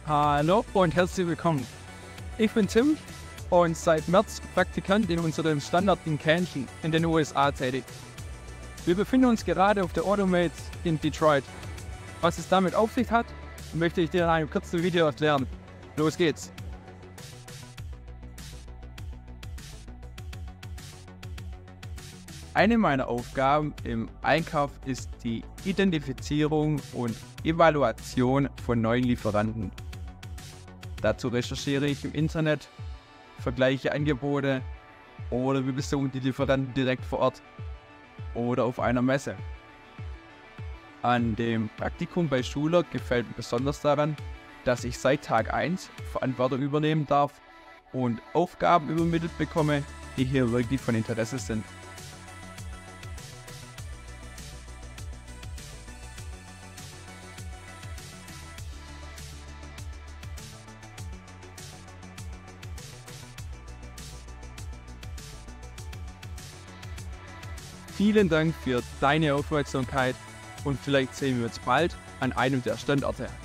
Hallo und herzlich willkommen. Ich bin Tim und seit März Praktikant in unserem Standort in Canton in den USA tätig. Wir befinden uns gerade auf der Automate in Detroit. Was es damit auf sich hat, möchte ich dir in einem kurzen Video erklären. Los geht's! Eine meiner Aufgaben im Einkauf ist die Identifizierung und Evaluation von neuen Lieferanten. Dazu recherchiere ich im Internet, vergleiche Angebote oder wir besuchen die Lieferanten direkt vor Ort oder auf einer Messe. An dem Praktikum bei Schuler gefällt mir besonders daran, dass ich seit Tag 1 Verantwortung übernehmen darf und Aufgaben übermittelt bekomme, die hier wirklich von Interesse sind. Vielen Dank für deine Aufmerksamkeit und vielleicht sehen wir uns bald an einem der Standorte.